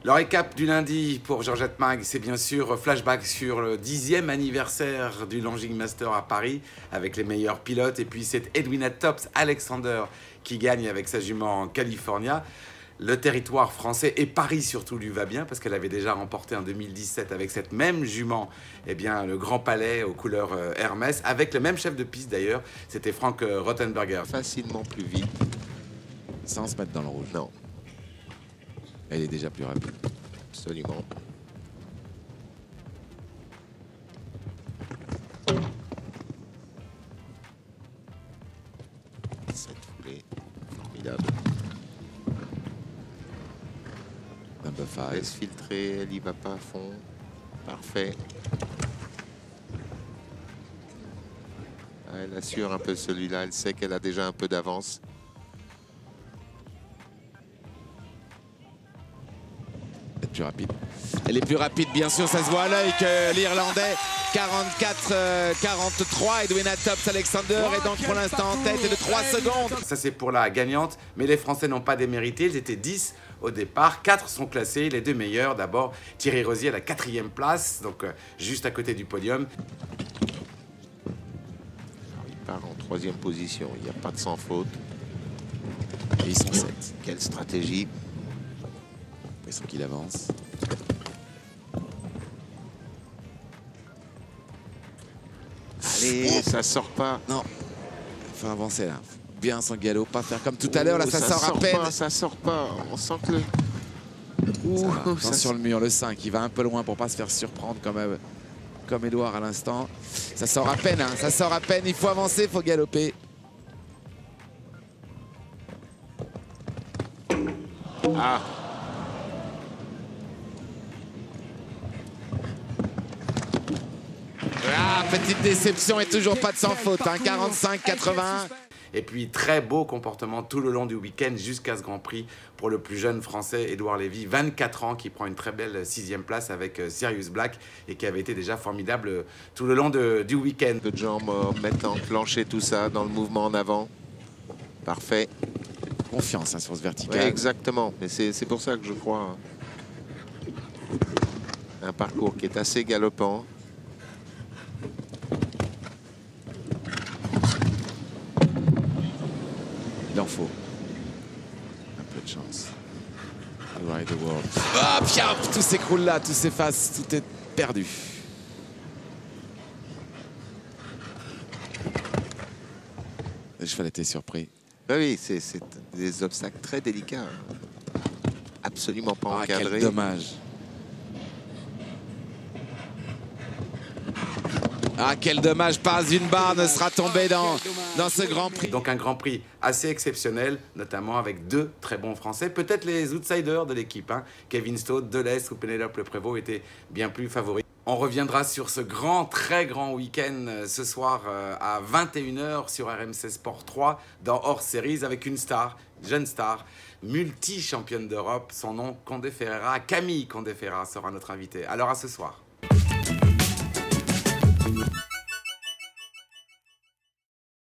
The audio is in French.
Le récap du lundi pour Georgette Mag, c'est bien sûr flashback sur le 10e anniversaire du Longines Master à Paris avec les meilleurs pilotes. Et puis c'est Edwina Tops Alexander qui gagne avec sa jument California. Le territoire français et Paris surtout lui va bien parce qu'elle avait déjà remporté en 2017 avec cette même jument le Grand Palais aux couleurs Hermès avec le même chef de piste d'ailleurs, c'était Frank Rottenberger. Facilement plus vite. Sans se mettre dans le rouge. Non. Elle est déjà plus rapide. Absolument. Cette foulée, formidable. Number 5. Laisse filtrer, elle y va pas à fond. Parfait. Elle assure un peu celui-là, elle sait qu'elle a déjà un peu d'avance. Plus rapide. Elle est plus rapide, bien sûr, ça se voit à l'œil que l'Irlandais 44-43. Edwina Tops Alexander est donc pour l'instant en tête de 3 secondes. Ça c'est pour la gagnante, mais les Français n'ont pas démérité, ils étaient 10 au départ, 4 sont classés, les 2 meilleurs. D'abord Thierry Rosier à la 4e place, donc juste à côté du podium. Il part en 3e position, il n'y a pas de sans faute. Et ils sont 7. Quelle stratégie! Il faut qu'il avance. Allez, ça sort pas. Non, il faut avancer là. Bien son galop, pas faire comme tout à l'heure. Là, ça sort à peine. Ça sort pas. On sent que le. Ça sur le mur, le 5. Il va un peu loin pour pas se faire surprendre comme Edouard à l'instant. Ça sort à peine. Hein. Ça sort à peine. Il faut avancer, il faut galoper. Ah. Ah, petite déception et toujours pas de sans faute. Hein. 45-81. Et puis très beau comportement tout le long du week-end jusqu'à ce Grand Prix pour le plus jeune français Édouard Lévy, 24 ans, qui prend une très belle 6e place avec Sirius Black et qui avait été déjà formidable tout le long du week-end. Peu de jambes mettent enclenché tout ça dans le mouvement en avant. Parfait. Confiance hein, sur ce vertical. Ouais, exactement. Et c'est pour ça que je crois un parcours qui est assez galopant. Il en faut. Un peu de chance. Ride the world. Ah, piaf, tout s'écroule là, tout s'efface, tout est perdu. Le cheval était surpris. Oui, c'est des obstacles très délicats. Absolument pas encadrés. Quel dommage. Ah, quel dommage, pas une barre ne sera tombée dans ce Grand Prix. Donc un Grand Prix assez exceptionnel, notamment avec 2 très bons Français. Peut-être les outsiders de l'équipe, hein. Kevin Stott, Delestre ou Pénélope Le Prévost étaient bien plus favoris. On reviendra sur ce très grand week-end ce soir à 21 h sur RMC Sport 3 dans Hors Series avec une star, jeune star, multi-championne d'Europe. Son nom, Condé Ferreira. Camille Condé Ferreira sera notre invitée. Alors à ce soir.